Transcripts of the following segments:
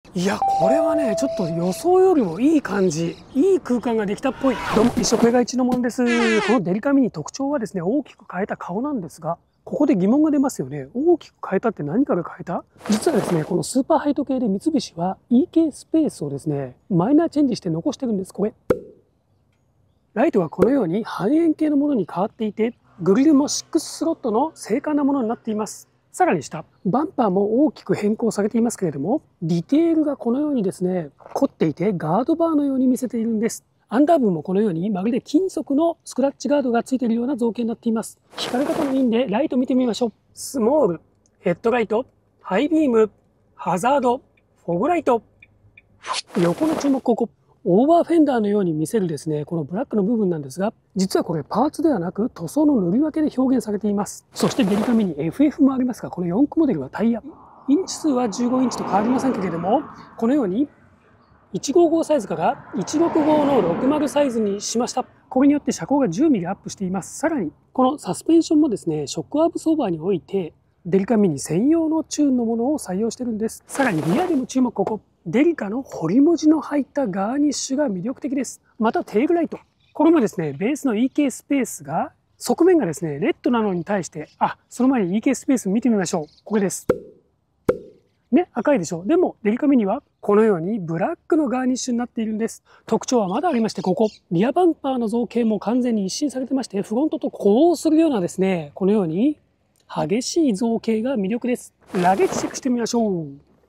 いや、これはね、ちょっと予想よりもいい感じ、いい空間ができたっぽい。どうも、一色映画一のもんです。このデリカミニ、特徴はですね、大きく変えた顔なんですが、ここで疑問が出ますよね。大きく変えたって何から変えた？実はですね、このスーパーハイト系で三菱は EK スペースをですね、マイナーチェンジして残してるんです、これ。ライトはこのように半円形のものに変わっていて、グリルも6スロットの精悍なものになっています。さらに下、バンパーも大きく変更されていますけれども、ディテールがこのようにですね、凝っていてガードバーのように見せているんです。アンダー部もこのようにまるで金属のスクラッチガードがついているような造形になっています。光り方もいいんでライト見てみましょう。スモール、ヘッドライト、ハイビーム、ハザード、フォグライト。横の注目ここ。オーバーフェンダーのように見せるですね、このブラックの部分なんですが、実はこれパーツではなく塗装の塗り分けで表現されています。そしてデリカミニ FF もありますが、この4駆モデルはタイヤ。インチ数は15インチと変わりませんけれども、このように155サイズから165の60サイズにしました。これによって車高が10ミリアップしています。さらに、このサスペンションもですね、ショックアブソーバーにおいて、デリカミニ専用のチューンのものを採用してるんです。さらにリアでも注目ここ。デリカの彫り文字の入ったガーニッシュが魅力的です。またテールライト。これもですね、ベースの EK スペースが、側面がですね、レッドなのに対して、その前に EK スペース見てみましょう。これです。ね、赤いでしょ。でも、デリカミニは、このようにブラックのガーニッシュになっているんです。特徴はまだありまして、ここ。リアバンパーの造形も完全に一新されてまして、フロントと呼応するようなですね、このように、激しい造形が魅力です。ラゲッジチェックしてみましょう。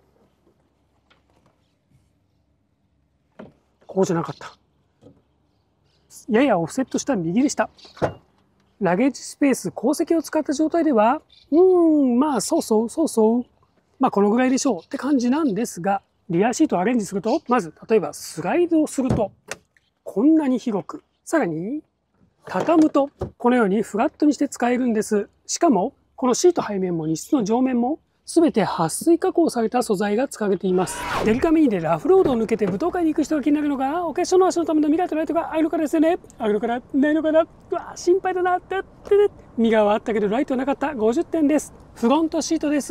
ここじゃなかった。ややオフセットした右でした。ラゲージスペース、鉱石を使った状態では、まあ、そうそう。まあ、このぐらいでしょうって感じなんですが、リアシートをアレンジすると、まず、例えばスライドをすると、こんなに広く。さらに、畳むと、このようにフラットにして使えるんです。しかも、このシート背面も荷室の上面も、すべて撥水加工された素材が使われています。デリカミニでラフロードを抜けて舞踏会に行く人が気になるのが、お化粧の足のためのミラーとライトがあるのからですよね。あるのかな、ないのかな、うわ、心配だなってって。ミラーはあったけどライトはなかった。50点です。フロントシートです。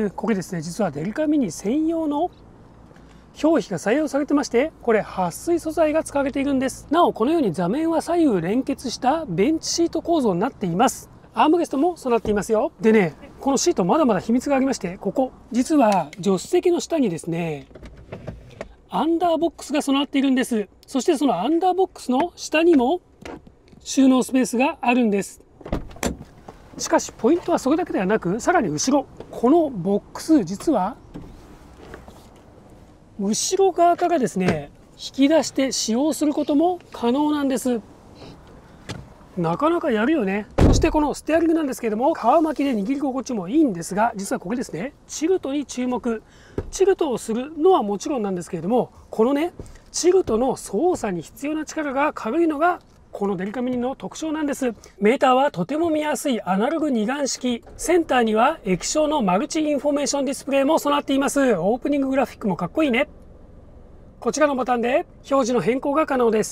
これですね、実はデリカミニ専用の表皮が採用されてまして、これ撥水素材が使われているんです。なお、このように座面は左右連結したベンチシート構造になっています。アームレストも備わっていますよ。でね、このシートまだまだ秘密がありまして、ここ、実は助手席の下にですね、アンダーボックスが備わっているんです。そしてそのアンダーボックスの下にも収納スペースがあるんです。しかしポイントはそれだけではなく、さらに後ろ、このボックス、実は後ろ側からですね、引き出して使用することも可能なんです。なかなかやるよね。そしてこのステアリングなんですけれども、皮巻きで握り心地もいいんですが、実はこれですね、チルトに注目。チルトをするのはもちろんなんですけれども、このね、チルトの操作に必要な力が軽いのがこのデリカミニの特徴なんです。メーターはとても見やすいアナログ二眼式。センターには液晶のマルチインフォメーションディスプレイも備わっています。オープニンググラフィックもかっこいいね。こちらのボタンで表示の変更が可能です。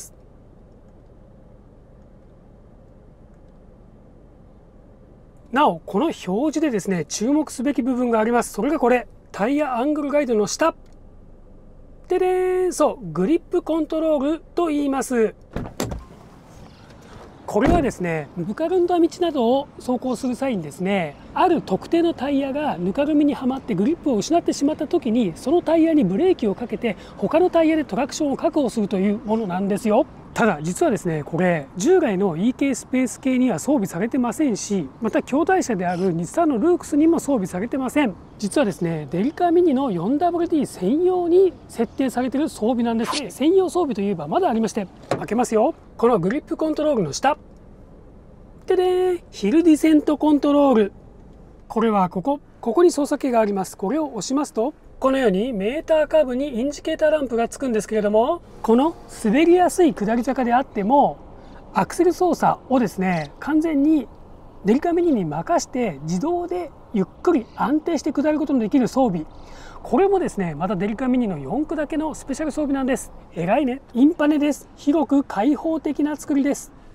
なお、この表示でですね、注目すべき部分があります。それがこれ、タイヤアングルガイドの下。ででーん、そう、グリップコントロールと言います。これはですね、ぬかるんだ道などを走行する際にですね、ある特定のタイヤがぬかるみにはまってグリップを失ってしまった時に、そのタイヤにブレーキをかけて他のタイヤでトラクションを確保するというものなんですよ。ただ実はですね、これ従来の EK スペース系には装備されてませんし、また兄弟車である日産のルークスにも装備されてません。実はですね、デリカミニの 4WD 専用に設定されている装備なんです。専用装備といえばまだありまして、開けますよ。このグリップコントロールの下ででヒルディセントコントロール。これはここに操作系があります。これを押しますと、このようにメーターカーブにインジケーターランプがつくんですけれども、この滑りやすい下り坂であってもアクセル操作をですね、完全にデリカミニに任して自動でゆっくり安定して下ることのできる装備。これもですね、またデリカミニの4駆だけのスペシャル装備なんです。偉いね。インパネです。広く開放的な作りです。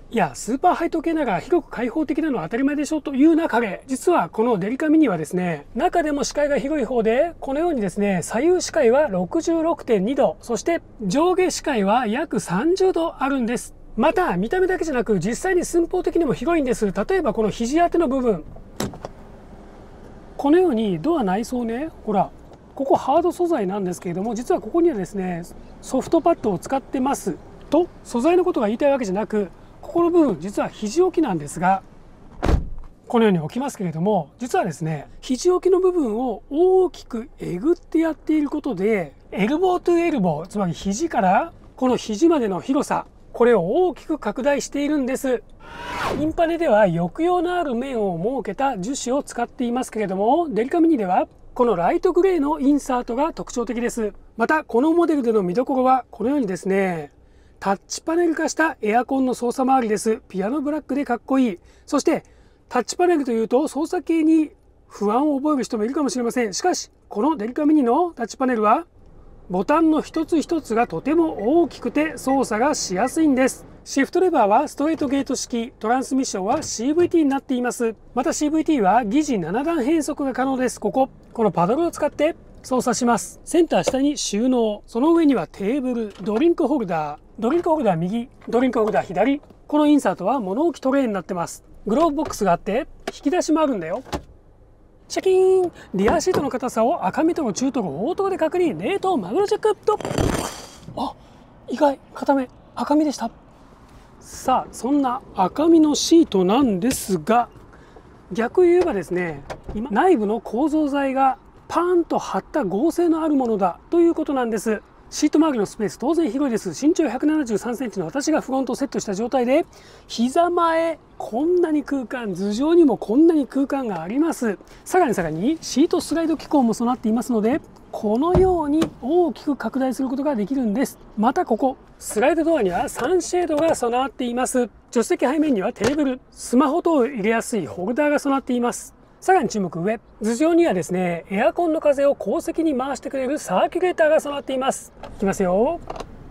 いや、スーパーハイト系なが広く開放的なのは当たり前でしょという中で、実はこのデリカミニはですね、中でも視界が広い方で、このようにですね、左右視界は 66.2 度、そして上下視界は約30度あるんです。また、見た目だけじゃなく、実際に寸法的にも広いんです。例えばこの肘当ての部分。このようにドア内装ね、ほら、ここハード素材なんですけれども、実はここにはですね、ソフトパッドを使ってますと、素材のことが言いたいわけじゃなく、ここの部分実は肘置きなんですが、このように置きますけれども、実はですね、肘置きの部分を大きくえぐってやっていることで、エルボートゥエルボー、つまり肘からこの肘までの広さ、これを大きく拡大しているんです。インパネでは抑揚のある面を設けた樹脂を使っていますけれども、デリカミニではこのライトグレーのインサートが特徴的です。またこのモデルでの見どころはこのようにですね、タッチパネル化したエアコンの操作周りです。ピアノブラックでかっこいい。そしてタッチパネルというと操作系に不安を覚える人もいるかもしれません。しかしこのデリカミニのタッチパネルはボタンの一つ一つがとても大きくて操作がしやすいんです。シフトレバーはストレートゲート式、トランスミッションは CVT になっています。また CVT は疑似7段変速が可能です。このパドルを使って操作します。センター下に収納、その上にはテーブル、ドリンクホルダー、ドリンクホルダー右、ドリンクホルダー左。このインサートは物置トレイになってます。グローブボックスがあって引き出しもあるんだよ。チェキーン。リアシートの硬さを赤身との中トロ大トロで確認。冷凍マグロチェックと。あ、意外硬め、赤身でした。さあ、そんな赤身のシートなんですが、逆言えばですね、今内部の構造材がパーンと張った剛性のあるものだということなんです。シート周りのスペース当然広いです。身長173センチの私がフロントをセットした状態で、膝前こんなに空間、頭上にもこんなに空間があります。さらにシートスライド機構も備わっていますので、このように大きく拡大することができるんです。またここスライドドアにはサンシェードが備わっています。助手席背面にはテーブル、スマホ等を入れやすいホルダーが備わっています。さらに注目上、頭上にはですね、エアコンの風を後席に回してくれるサーキュレーターが備わっています。いきますよ。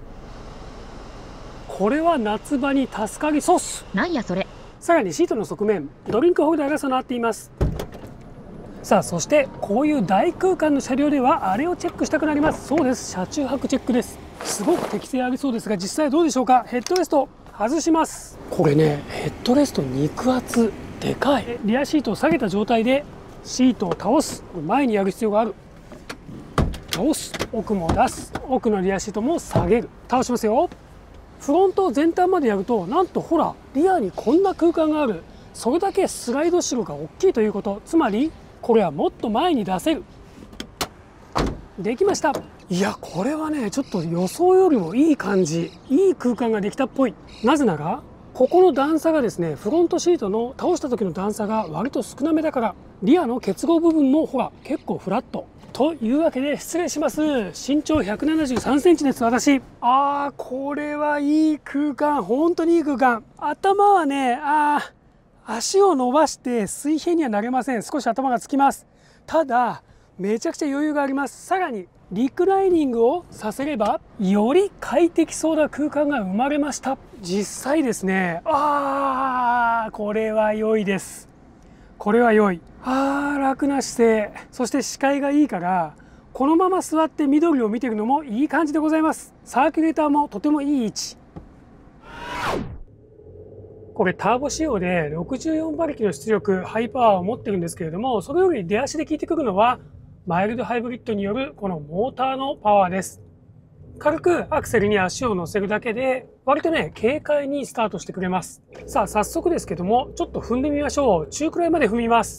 これは夏場に助かりそうっす。 なんやそれ。 さらにシートの側面、ドリンクホルダーが備わっています。さあ、そしてこういう大空間の車両ではあれをチェックしたくなります。そうです、車中泊チェックです。すごく適性ありそうですが、実際どうでしょうか。ヘッドレスト外します。これね、ヘッドレスト肉厚でかい。リアシートを下げた状態でシートを倒す。前にやる必要がある。倒す。奥も出す。奥のリアシートも下げる。倒しますよ。フロント全体までやると、なんとほら、リアにこんな空間がある。それだけスライドシルが大きいということ。つまりこれはもっと前に出せる。できました。いや、これはね、ちょっと予想よりもいい感じ、いい空間ができたっぽい。なぜならここの段差がですね、フロントシートの倒した時の段差が割と少なめだから、リアの結合部分もほら結構フラットというわけで、失礼します。身長173センチです私。これはいい空間、本当にいい空間。頭はね、足を伸ばして水平にはなれません。少し頭がつきます。ただめちゃくちゃ余裕があります。さらにリクライニングをさせればより快適そうな空間が生まれました。実際ですね、これは良いです。これは良い。楽な姿勢、そして視界がいいから、このまま座って緑を見ているのもいい感じでございます。サーキュレーターもとてもいい位置。これターボ仕様で64馬力の出力、ハイパワーを持ってるんですけれども、それより出足で効いてくるのはマイルドハイブリッドによるこのモーターのパワーです。軽くアクセルに足を乗せるだけで割とね、軽快にスタートしてくれます。さあ、早速ですけどもちょっと踏んでみましょう。中くらいまで踏みます。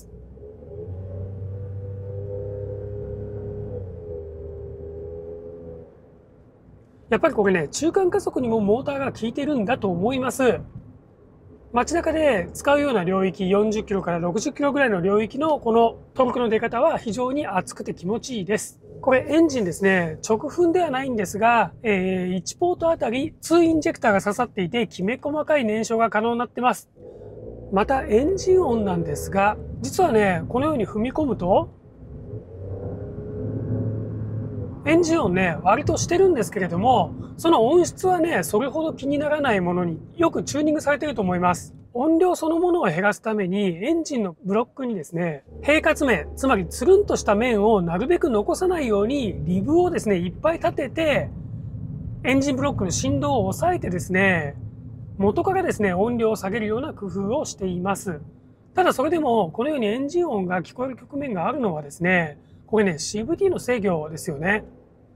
やっぱりこれね、中間加速にもモーターが効いてるんだと思います。街中で使うような領域、40キロから60キロぐらいの領域のこのトルクの出方は非常に熱くて気持ちいいです。これエンジンですね、直噴ではないんですが、1ポートあたり2インジェクターが刺さっていて、きめ細かい燃焼が可能になってます。またエンジン音なんですが、実はね、このように踏み込むと、 エンジン音ね、割としてるんですけれども、その音質はね、それほど気にならないものによくチューニングされていると思います。音量そのものを減らすために、エンジンのブロックにですね、平滑面、つまりつるんとした面をなるべく残さないように、リブをですね、いっぱい立てて、エンジンブロックの振動を抑えてですね、元からですね、音量を下げるような工夫をしています。ただそれでも、このようにエンジン音が聞こえる局面があるのはですね、これね、CVT の制御ですよね。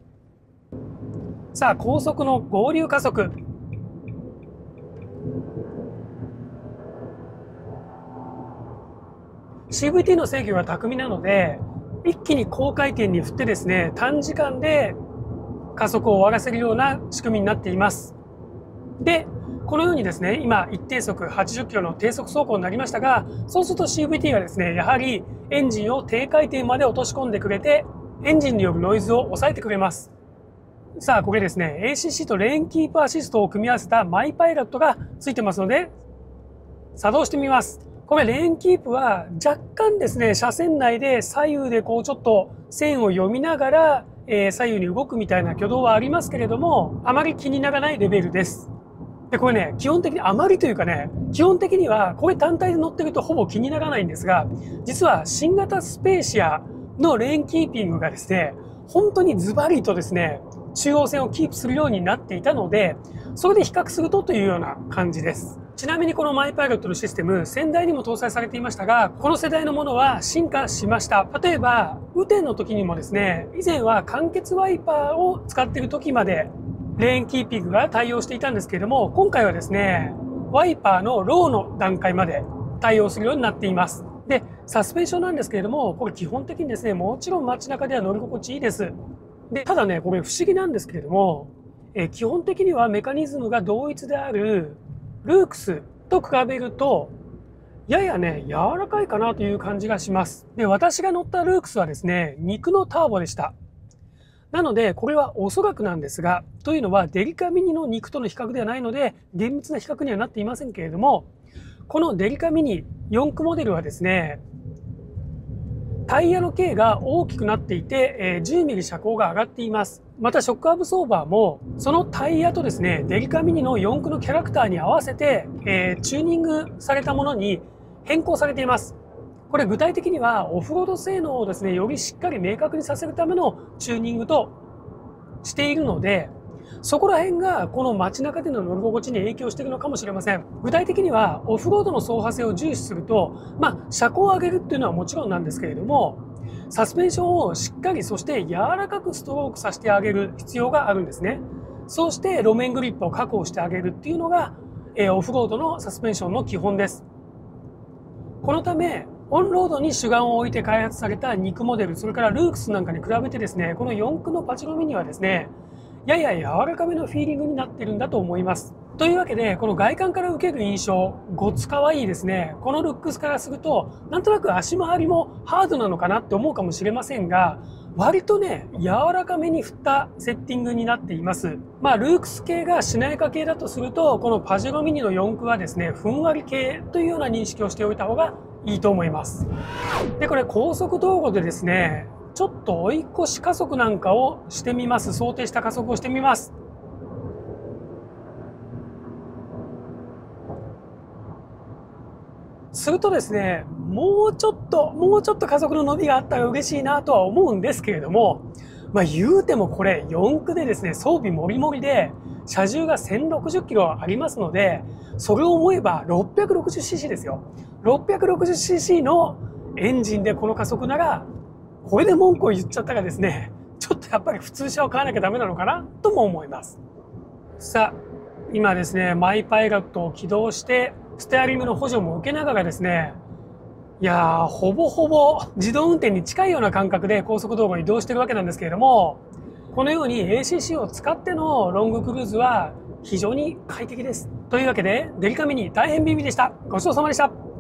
さあ、高速の合流加速。CVT の制御が巧みなので、一気に高回転に振ってですね、短時間で加速を終わらせるような仕組みになっています。で、このようにですね、今一定速80キロの低速走行になりましたが、そうすると CVT がですね、やはりエンジンを低回転まで落とし込んでくれて、エンジンによるノイズを抑えてくれます。さあ、これですね、ACC とレーンキープアシストを組み合わせたマイパイロットがついてますので、作動してみます。これレーンキープは若干ですね、車線内で左右でこうちょっと線を読みながら、左右に動くみたいな挙動はありますけれども、あまり気にならないレベルです。で、これね、基本的にあまりというかね、基本的にはこれ単体で乗ってるとほぼ気にならないんですが、実は新型スペーシアのレーンキーピングがですね、本当にズバリとですね、中央線をキープするようになっていたので、それで比較するとというような感じです。ちなみにこのマイパイロットのシステム、先代にも搭載されていましたが、この世代のものは進化しました。例えば、雨天の時にもですね、以前は間欠ワイパーを使っている時まで、レーンキーピングが対応していたんですけれども、今回はですね、ワイパーのローの段階まで対応するようになっています。で、サスペンションなんですけれども、これ基本的にですね、もちろん街中では乗り心地いいです。で、ただね、これ不思議なんですけれども、基本的にはメカニズムが同一であるルークスと比べると、ややね、柔らかいかなという感じがします。で、私が乗ったルークスはですね、肉のターボでした。なので、これはおそらくなんですが、というのはデリカミニの肉との比較ではないので、厳密な比較にはなっていませんけれども、このデリカミニ4駆モデルはですね、タイヤの径が大きくなっていて、10ミリ車高が上がっています。またショックアブソーバーも、そのタイヤとですね、デリカミニの4駆のキャラクターに合わせて、チューニングされたものに変更されています。これ具体的にはオフロード性能をですね、よりしっかり明確にさせるためのチューニングとしているので、そこら辺がこの街中での乗り心地に影響しているのかもしれません。具体的にはオフロードの走破性を重視すると、車高を上げるっていうのはもちろんなんですけれども、サスペンションをしっかりそして柔らかくストロークさせてあげる必要があるんですね。そうして路面グリップを確保してあげるっていうのが、オフロードのサスペンションの基本です。このため、オンロードに主眼を置いて開発された肉モデル、それからルークスなんかに比べてですね、この4駆のパチロミニはですね、やや柔らかめのフィーリングになっているんだと思います。というわけで、この外観から受ける印象、ごつかわいいですね。このルックスからすると、なんとなく足回りもハードなのかなって思うかもしれませんが、割とね、柔らかめに振ったセッティングになっています。ルークス系がしなやか系だとすると、このパジェロミニの4駆はですね、ふんわり系というような認識をしておいた方がいいと思います。で、これ高速道路でですね、ちょっと追い越し加速なんかをしてみます。想定した加速をしてみます。するとですね、もうちょっと加速の伸びがあったら嬉しいなとは思うんですけれども、言うてもこれ4駆でですね、装備もりもりで、車重が1060キロありますので、それを思えば 660cc ですよ。660cc のエンジンでこの加速なら、これで文句を言っちゃったらですね、ちょっとやっぱり普通車を買わなきゃダメなのかなとも思います。さあ、今ですね、マイパイロットを起動して、ステアリングの補助も受けながらですね、いやー、ほぼほぼ自動運転に近いような感覚で高速道路を移動してるわけなんですけれども、このように ACC を使ってのロングクルーズは非常に快適です。というわけで、デリカミニ大変ビビでした。ごちそうさまでした。